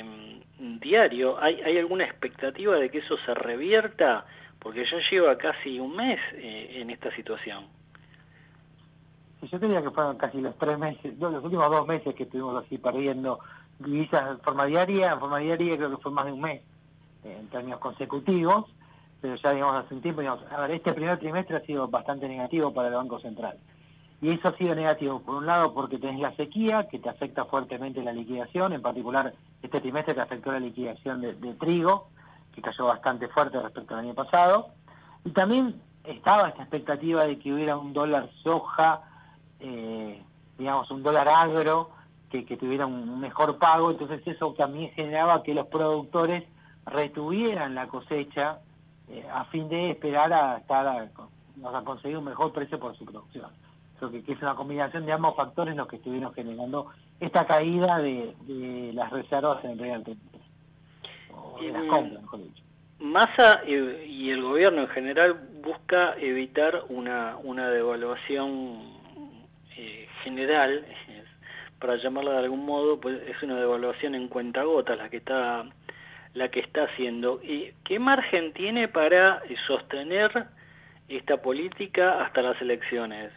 diario. ¿Hay alguna expectativa de que eso se revierta? Porque ya lleva casi un mes en esta situación. Sí, yo diría que fueron casi los 3 meses, los últimos 2 meses que estuvimos así perdiendo divisas en forma diaria creo que fue más de un mes en términos consecutivos. Pero ya, digamos, hace un tiempo, digamos, a ver, este primer trimestre ha sido bastante negativo para el Banco Central. Y eso ha sido negativo, por un lado, porque tenés la sequía, que te afecta fuertemente la liquidación, en particular este trimestre te afectó la liquidación de trigo, que cayó bastante fuerte respecto al año pasado. Y también estaba esta expectativa de que hubiera un dólar soja, digamos, un dólar agro, que tuviera un mejor pago, entonces eso también generaba que los productores retuvieran la cosecha a fin de esperar a conseguir un mejor precio por su producción. Creo que es una combinación de ambos factores los que estuvieron generando esta caída de las reservas en el primer trimestre, o de las compras, mejor dicho. Massa y el gobierno en general busca evitar una devaluación general, para llamarla de algún modo, pues es una devaluación en cuentagotas la que está haciendo. ¿Qué margen tiene para sostener esta política hasta las elecciones?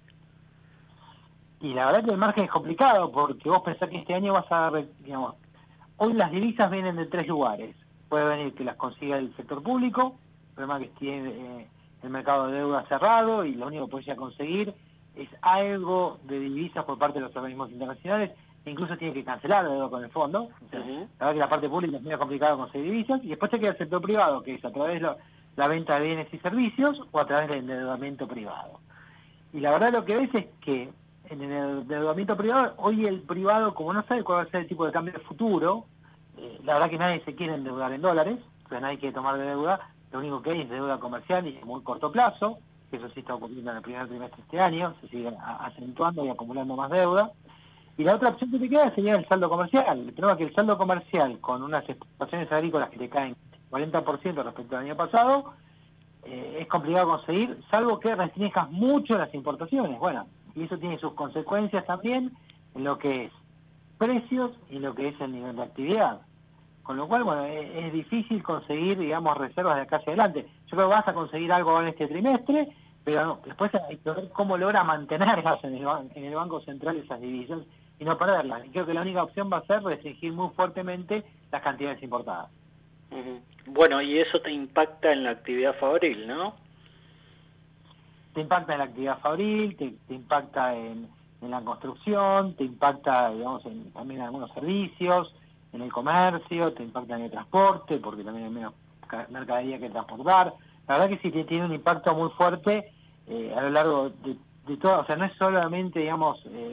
Y la verdad que el margen es complicado, porque vos pensás que este año vas a, digamos, hoy las divisas vienen de 3 lugares. Puede venir que las consiga el sector público, el problema es que tiene el mercado de deuda cerrado y lo único que podría conseguir es algo de divisas por parte de los organismos internacionales, e incluso tiene que cancelar la deuda con el fondo. O sea, la verdad que la parte pública es muy complicado conseguir divisas, y después te queda el sector privado, que es a través de la venta de bienes y servicios o a través del endeudamiento privado. Y la verdad lo que ves es que en el endeudamiento privado, hoy el privado, como no sabe cuál va a ser el tipo de cambio del futuro, la verdad que nadie se quiere endeudar en dólares, o sea, nadie quiere tomar de deuda, lo único que hay es deuda comercial y a muy corto plazo, que eso sí está ocurriendo en el primer trimestre de este año, se sigue acentuando y acumulando más deuda. Y la otra opción que te queda sería el saldo comercial. El problema es que el saldo comercial, con unas exportaciones agrícolas que te caen 40% respecto al año pasado, es complicado conseguir, salvo que restringas mucho las importaciones. Bueno, y eso tiene sus consecuencias también en lo que es precios y en lo que es el nivel de actividad. Con lo cual, bueno, es difícil conseguir, digamos, reservas de acá hacia adelante. Yo creo que vas a conseguir algo en este trimestre, pero no, después hay que ver cómo logra mantenerlas en el Banco Central esas divisas y no perderlas. Y creo que la única opción va a ser restringir muy fuertemente las cantidades importadas. Bueno, y eso te impacta en la actividad fabril, ¿no? Te impacta en la actividad fabril, te impacta en la construcción, te impacta, digamos, también en algunos servicios, en el comercio, te impacta en el transporte, porque también hay menos mercadería que transportar. La verdad que sí tiene un impacto muy fuerte a lo largo de todo, o sea, no es solamente, digamos,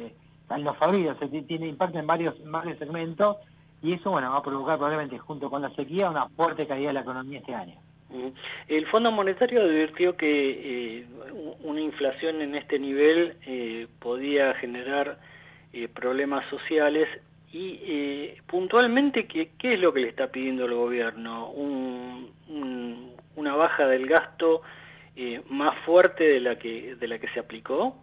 los fabrica, tiene impacto en varios segmentos, y eso, bueno, va a provocar probablemente, junto con la sequía, una fuerte caída de la economía este año. El Fondo Monetario advirtió que una inflación en este nivel podía generar problemas sociales y puntualmente, ¿qué es lo que le está pidiendo el gobierno? ¿Una baja del gasto más fuerte de la que se aplicó?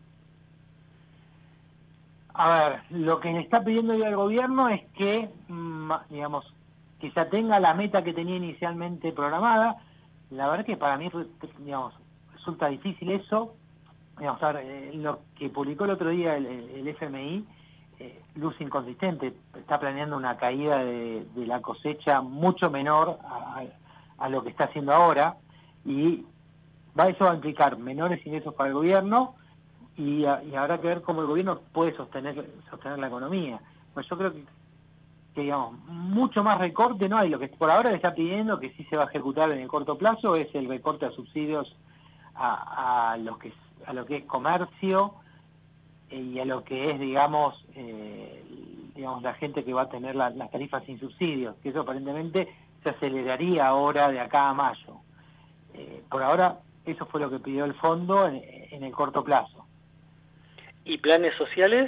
A ver, lo que le está pidiendo hoy al gobierno es que, digamos, que se atenga a la meta que tenía inicialmente programada. La verdad que para mí, digamos, resulta difícil eso. Digamos, a ver, lo que publicó el otro día el FMI, luce inconsistente. Está planeando una caída de la cosecha mucho menor a lo que está haciendo ahora, y eso va a implicar menores ingresos para el gobierno, y habrá que ver cómo el gobierno puede sostener la economía. Pues yo creo que digamos, mucho más recorte no hay. Lo que por ahora le está pidiendo, que sí se va a ejecutar en el corto plazo, es el recorte a subsidios a lo que es comercio, y a lo que es, digamos, la gente que va a tener las tarifas sin subsidios, que eso aparentemente se aceleraría ahora de acá a mayo. Por ahora, eso fue lo que pidió el fondo en el corto plazo. ¿Y planes sociales?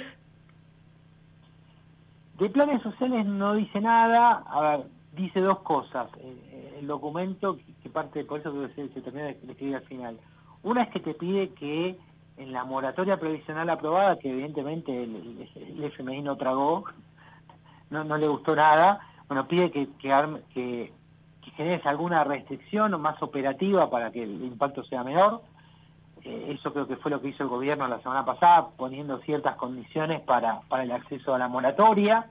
De planes sociales no dice nada. A ver, dice dos cosas. El documento, que parte, por eso se termina de escribir al final. Una es que te pide que en la moratoria provisional aprobada, que evidentemente el FMI no tragó, no le gustó nada, bueno, pide que generes alguna restricción más operativa para que el impacto sea menor. Eso creo que fue lo que hizo el gobierno la semana pasada, poniendo ciertas condiciones para el acceso a la moratoria.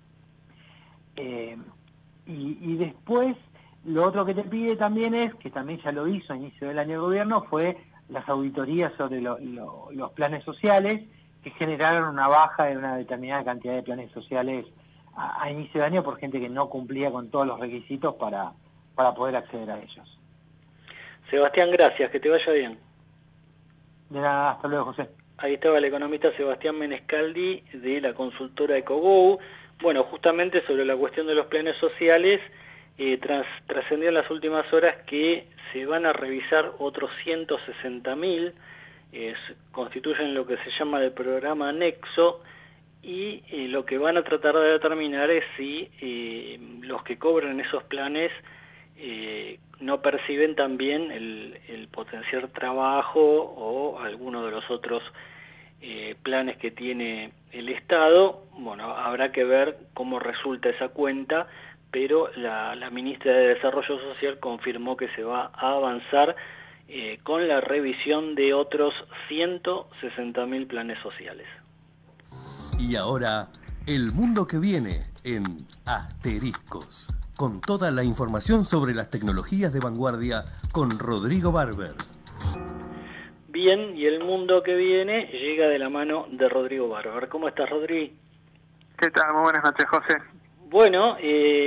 Y después, lo otro que te pide también es, que también ya lo hizo a inicio del año el gobierno, fue las auditorías sobre los planes sociales, que generaron una baja de una determinada cantidad de planes sociales a inicio de año por gente que no cumplía con todos los requisitos para poder acceder a ellos. Sebastián, gracias, que te vaya bien. De nada, hasta luego, José. Ahí estaba el economista Sebastián Menescaldi de la consultora EcoGo. Bueno, justamente sobre la cuestión de los planes sociales, trascendió en las últimas horas que se van a revisar otros 160.000, constituyen lo que se llama el programa Nexo, y lo que van a tratar de determinar es si los que cobran esos planes no perciben también el potenciar trabajo o alguno de los otros planes que tiene el Estado. Bueno, habrá que ver cómo resulta esa cuenta, pero la ministra de Desarrollo Social confirmó que se va a avanzar con la revisión de otros 160.000 planes sociales. Y ahora, el mundo que viene en Asteriscos, con toda la información sobre las tecnologías de vanguardia con Rodrigo Barber. Bien, y el mundo que viene llega de la mano de Rodrigo Barber. ¿Cómo estás, Rodrigo? ¿Qué tal? Muy buenas noches, José. Bueno,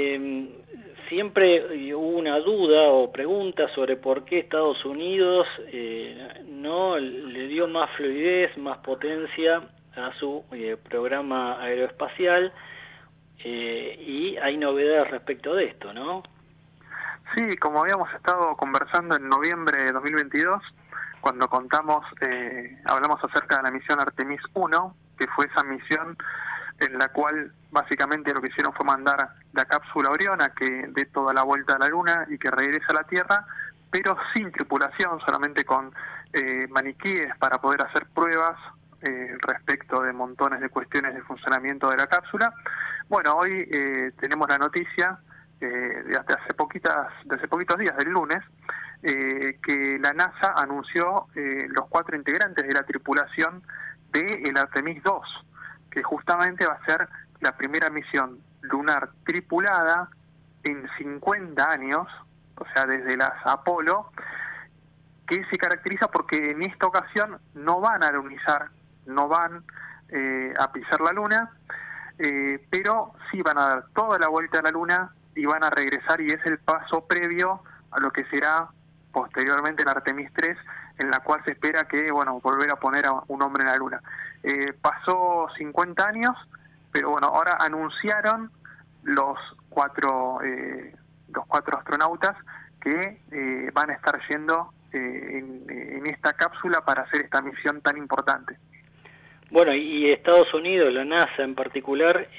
siempre hubo una duda o pregunta sobre por qué Estados Unidos no le dio más fluidez, más potencia a su programa aeroespacial, y hay novedades respecto de esto, ¿no? Sí, como habíamos estado conversando en noviembre de 2022, cuando hablamos acerca de la misión Artemis 1, que fue esa misión en la cual básicamente lo que hicieron fue mandar la cápsula Orión a que dé toda la vuelta a la Luna y que regrese a la Tierra, pero sin tripulación, solamente con maniquíes para poder hacer pruebas respecto de montones de cuestiones de funcionamiento de la cápsula. Bueno, hoy tenemos la noticia de hace poquitos días, del lunes, que la NASA anunció los 4 integrantes de la tripulación del Artemis 2, que justamente va a ser la primera misión lunar tripulada en 50 años, o sea, desde las Apolo, que se caracteriza porque en esta ocasión no van a alunizar, no van a pisar la Luna, pero sí van a dar toda la vuelta a la Luna y van a regresar, y es el paso previo a lo que será posteriormente en Artemis 3, en la cual se espera que, bueno, volver a poner a un hombre en la Luna. Pasó 50 años, pero bueno, ahora anunciaron los cuatro astronautas que van a estar yendo en esta cápsula para hacer esta misión tan importante. Bueno, y Estados Unidos, la NASA en particular,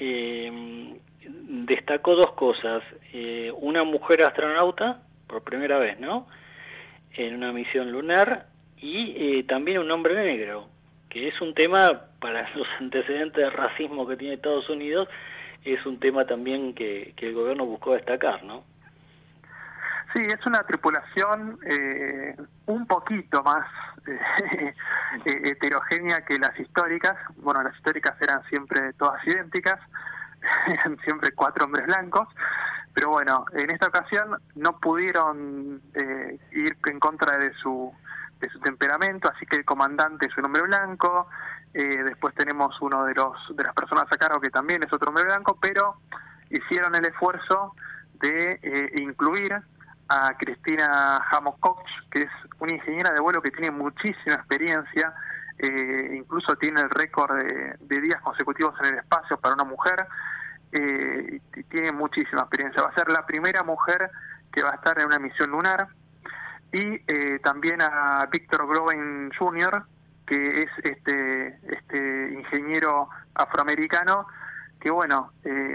destacó dos cosas. Una mujer astronauta, por primera vez, ¿no?, en una misión lunar, y también un hombre negro, que es un tema, para los antecedentes de racismo que tiene Estados Unidos, es un tema también que el gobierno buscó destacar, ¿no? Sí, es una tripulación un poquito más heterogénea que las históricas. Bueno, las históricas eran siempre todas idénticas, eran siempre 4 hombres blancos, pero bueno, en esta ocasión no pudieron ir en contra de su temperamento, así que el comandante es un hombre blanco, después tenemos uno de las personas a cargo que también es otro hombre blanco, pero hicieron el esfuerzo de incluir a Cristina Hammock-Koch, que es una ingeniera de vuelo que tiene muchísima experiencia, incluso tiene el récord de días consecutivos en el espacio para una mujer, y tiene muchísima experiencia. Va a ser la primera mujer que va a estar en una misión lunar, y también a Victor Groven Jr., que es este ingeniero afroamericano, que bueno,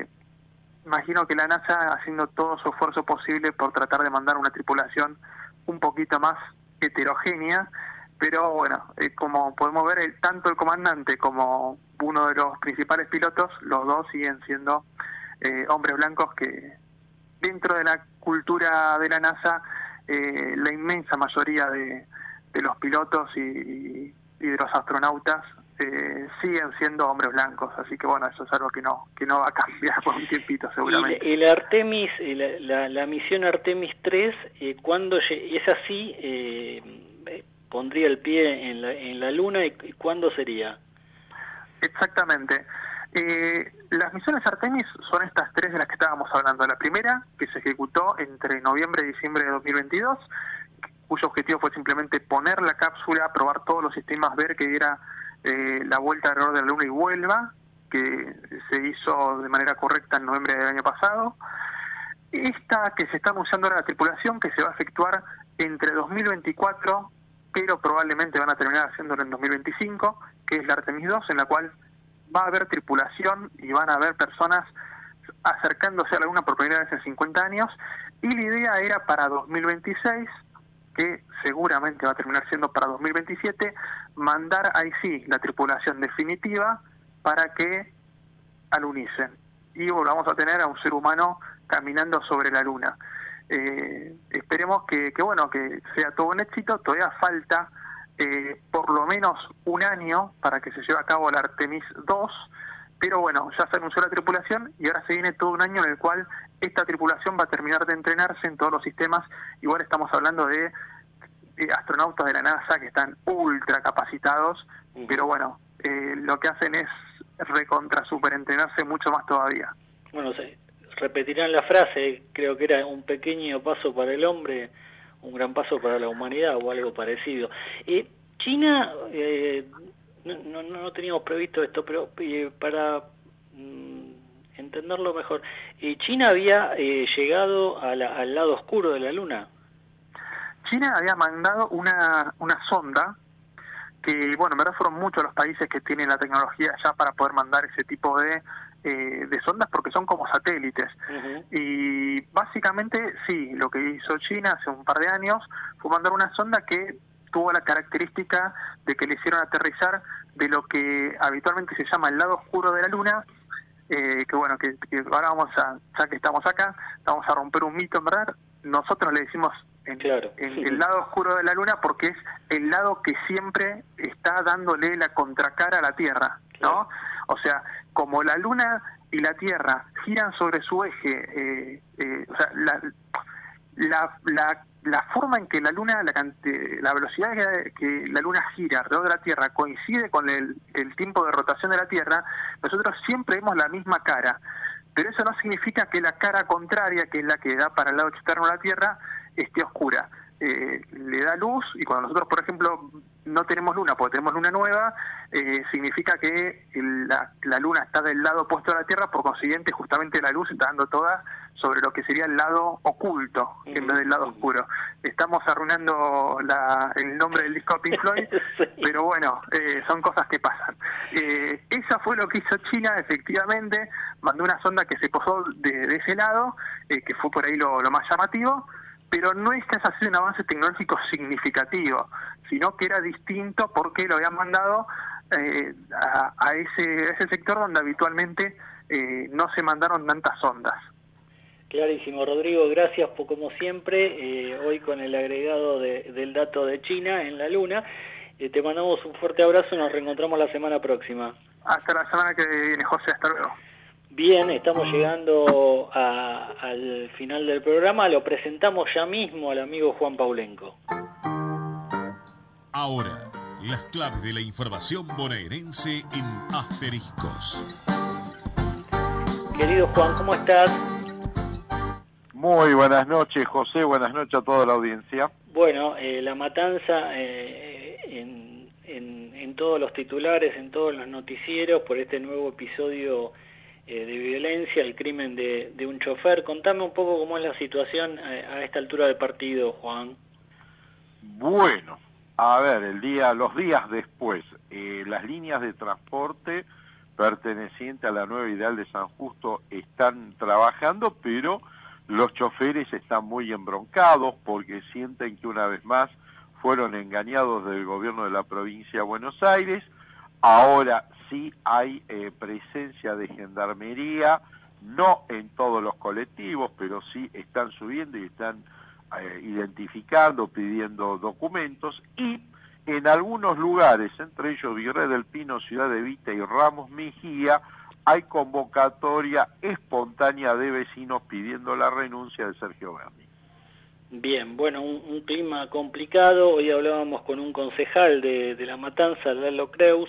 imagino que la NASA haciendo todo su esfuerzo posible por tratar de mandar una tripulación un poquito más heterogénea, pero bueno, como podemos ver, tanto el comandante como uno de los principales pilotos, los dos siguen siendo hombres blancos, que dentro de la cultura de la NASA, la inmensa mayoría de los pilotos y de los astronautas siguen siendo hombres blancos, así que bueno, eso es algo que no va a cambiar por un tiempito seguramente. Y el Artemis, la misión Artemis 3, ¿cuándo es así? ¿Pondría el pie en la Luna y cuándo sería? Exactamente. Las misiones Artemis son estas 3 de las que estábamos hablando. La primera, que se ejecutó entre noviembre y diciembre de 2022, cuyo objetivo fue simplemente poner la cápsula, probar todos los sistemas, ver que diera la vuelta alrededor de la Luna y vuelva, que se hizo de manera correcta en noviembre del año pasado. Esta que se está anunciando ahora, la tripulación, que se va a efectuar entre 2024, pero probablemente van a terminar haciéndolo en 2025, que es la Artemis 2, en la cual va a haber tripulación y van a haber personas acercándose a la Luna por primera vez en 50 años, y la idea era para 2026, que seguramente va a terminar siendo para 2027, mandar ahí sí la tripulación definitiva para que alunicen y volvamos a tener a un ser humano caminando sobre la Luna. Esperemos que bueno, que sea todo un éxito. Todavía falta por lo menos un año para que se lleve a cabo la Artemis 2, pero bueno, ya se anunció la tripulación y ahora se viene todo un año en el cual esta tripulación va a terminar de entrenarse en todos los sistemas. Igual estamos hablando de astronautas de la NASA que están ultra capacitados, pero bueno, lo que hacen es recontra super entrenarse mucho más todavía. Bueno, repetirán la frase, creo que era un pequeño paso para el hombre, un gran paso para la humanidad o algo parecido. China, no teníamos previsto esto, pero para entenderlo mejor, China había llegado al lado oscuro de la Luna. China había mandado una sonda que, bueno, en verdad fueron muchos los países que tienen la tecnología ya para poder mandar ese tipo de sondas, porque son como satélites. Y básicamente, sí, lo que hizo China hace un par de años fue mandar una sonda que tuvo la característica de que le hicieron aterrizar de lo que habitualmente se llama el lado oscuro de la Luna, que bueno, que ahora ya que estamos acá, vamos a romper un mito, en verdad. Nosotros le decimos el lado oscuro de la Luna porque es el lado que siempre está dándole la contracara a la Tierra, ¿no? O sea, como la Luna y la Tierra giran sobre su eje, o sea, la forma en que la Luna, la velocidad que la Luna gira alrededor de la Tierra coincide con el tiempo de rotación de la Tierra, nosotros siempre vemos la misma cara. Pero eso no significa que la cara contraria, que es la que da para el lado externo de la Tierra, esté oscura. le da luz, y cuando nosotros, por ejemplo, no tenemos luna porque tenemos luna nueva, significa que la luna está del lado opuesto a la Tierra, por consiguiente justamente la luz está dando toda sobre lo que sería el lado oculto en vez del lado oscuro. Estamos arruinando el nombre del disco Pink Floyd, sí. Pero bueno, son cosas que pasan. Eso fue lo que hizo China, efectivamente, mandó una sonda que se posó de ese lado, que fue por ahí lo más llamativo, pero no es que haya sido un avance tecnológico significativo, sino que era distinto porque lo habían mandado a ese sector donde habitualmente no se mandaron tantas sondas. Clarísimo, Rodrigo, gracias por, como siempre, hoy con el agregado del dato de China en la Luna. Te mandamos un fuerte abrazo y nos reencontramos la semana próxima. Hasta la semana que viene, José, hasta luego. Bien, estamos llegando al final del programa, lo presentamos ya mismo al amigo Juan Paulenco. Ahora, las claves de la información bonaerense en Asteriscos. Querido Juan, ¿cómo estás? Muy buenas noches, José, buenas noches a toda la audiencia. Bueno, la matanza en todos los titulares, en todos los noticieros, por este nuevo episodio de violencia, el crimen de un chofer. Contame un poco cómo es la situación a esta altura del partido, Juan. Bueno, a ver, los días después, las líneas de transporte pertenecientes a la Nueva Ideal de San Justo están trabajando, pero los choferes están muy embroncados porque sienten que una vez más fueron engañados del gobierno de la provincia de Buenos Aires. Ahora sí hay presencia de gendarmería, no en todos los colectivos, pero sí están subiendo y están identificando, pidiendo documentos, y en algunos lugares, entre ellos Virrey del Pino, Ciudad Evita y Ramos Mejía, hay convocatoria espontánea de vecinos pidiendo la renuncia de Sergio Berni. Bien, bueno, un clima complicado. Hoy hablábamos con un concejal de La Matanza, Lalo Creus,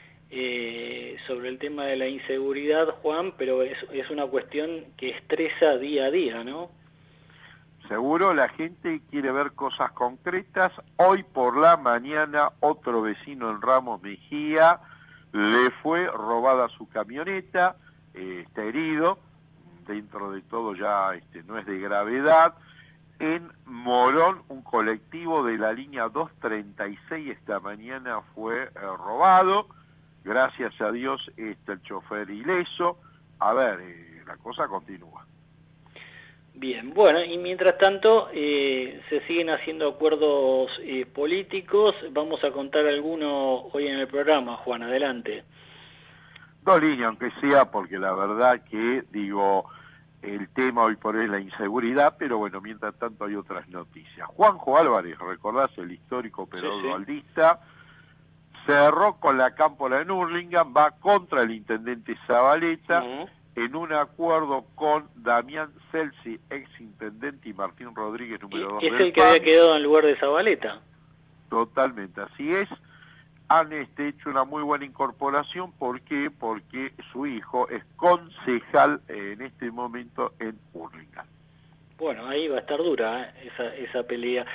sobre el tema de la inseguridad, Juan, pero es una cuestión que estresa día a día, ¿no? Seguro la gente quiere ver cosas concretas. Hoy por la mañana otro vecino en Ramos Mejía le fue robada su camioneta, está herido, dentro de todo ya no es de gravedad. En Morón, un colectivo de la línea 236 esta mañana fue robado. Gracias a Dios el chofer ileso. A ver, la cosa continúa. Bien, bueno, y mientras tanto se siguen haciendo acuerdos políticos. Vamos a contar alguno hoy en el programa, Juan, adelante. Dos líneas, aunque sea, porque la verdad que, el tema hoy por hoy es la inseguridad, pero bueno, mientras tanto hay otras noticias. Juanjo Álvarez, recordás, el histórico operador dualdista, cerró con la cámpora en Hurlingham, va contra el intendente Zabaleta, en un acuerdo con Damián Celsi, ex intendente, y Martín Rodríguez, número 2 del PAN. ¿Es el que había quedado en lugar de Zabaleta? Totalmente, así es. Han hecho una muy buena incorporación. ¿Por qué? Porque su hijo es concejal en este momento en Hurlingham. Bueno, ahí va a estar dura esa pelea.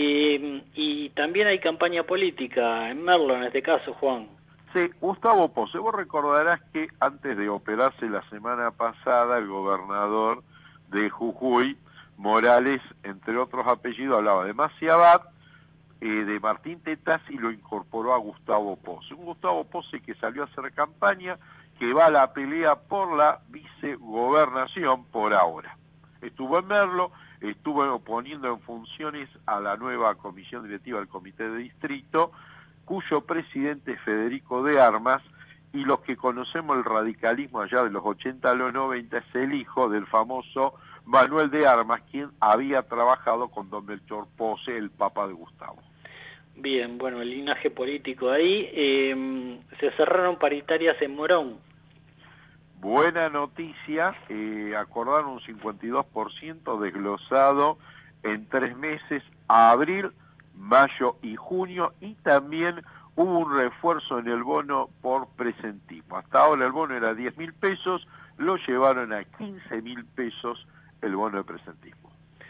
Y también hay campaña política en Merlo, en este caso, Juan. Sí, Gustavo Pose, vos recordarás que antes de operarse la semana pasada, el gobernador de Jujuy, Morales, entre otros apellidos, hablaba de Maciabat, de Martín Tetaz, y lo incorporó a Gustavo Pose. Un Gustavo Pose que salió a hacer campaña, que va a la pelea por la vicegobernación por ahora. Estuvo en Merlo, estuvo poniendo en funciones a la nueva comisión directiva del Comité de Distrito, cuyo presidente es Federico de Armas, y los que conocemos el radicalismo allá de los 80 a los 90 es el hijo del famoso Manuel de Armas, quien había trabajado con don Melchor Pose, el papá de Gustavo. Bien, bueno, el linaje político ahí. Se cerraron paritarias en Morón. Buena noticia, acordaron un 52% desglosado en 3 meses, a abril, mayo y junio, y también hubo un refuerzo en el bono por presentismo. Hasta ahora el bono era 10.000 pesos, lo llevaron a 15.000 pesos el bono de presentismo.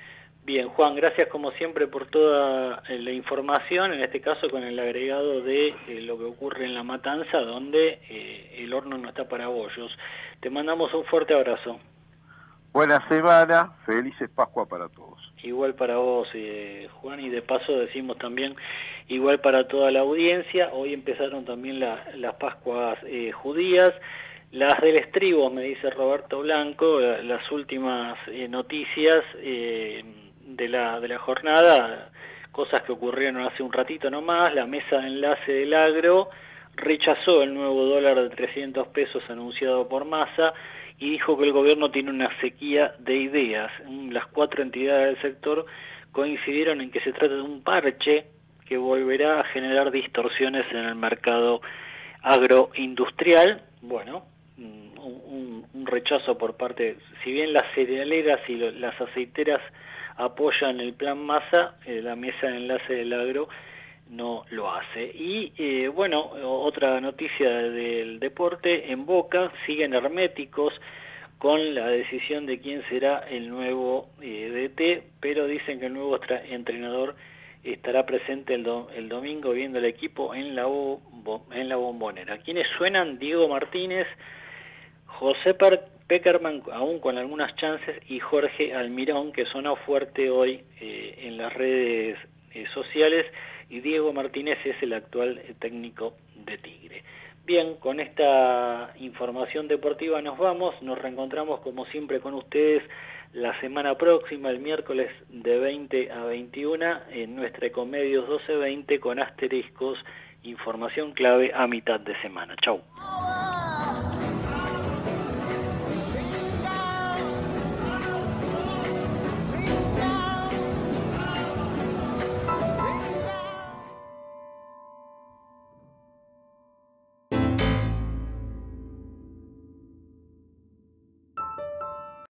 Bien, Juan, gracias como siempre por toda la información, en este caso con el agregado de lo que ocurre en La Matanza, donde el horno no está para bollos. Te mandamos un fuerte abrazo. Buena semana, felices Pascua para todos. Igual para vos, Juan, y de paso decimos también igual para toda la audiencia. Hoy empezaron también las Pascuas judías. Las del estribo, me dice Roberto Blanco, las últimas noticias de la jornada, cosas que ocurrieron hace un ratito nomás. La mesa de enlace del agro rechazó el nuevo dólar de 300 pesos anunciado por Massa y dijo que el gobierno tiene una sequía de ideas. Las 4 entidades del sector coincidieron en que se trata de un parche que volverá a generar distorsiones en el mercado agroindustrial. Bueno, un rechazo por parte, si bien las cerealeras y las aceiteras apoyan el plan Massa, la mesa de enlace del agro no lo hace. Y bueno, otra noticia del deporte, en Boca siguen herméticos con la decisión de quién será el nuevo DT, pero dicen que el nuevo entrenador estará presente el domingo viendo el equipo en la Bombonera. ¿Quiénes suenan? Diego Martínez, José Peckerman, aún con algunas chances, y Jorge Almirón, que sonó fuerte hoy en las redes sociales, y Diego Martínez es el actual técnico de Tigre. Bien, con esta información deportiva nos vamos, nos reencontramos como siempre con ustedes la semana próxima, el miércoles de 20 a 21, en nuestra Ecomedios 1220 con asteriscos, información clave a mitad de semana. Chau.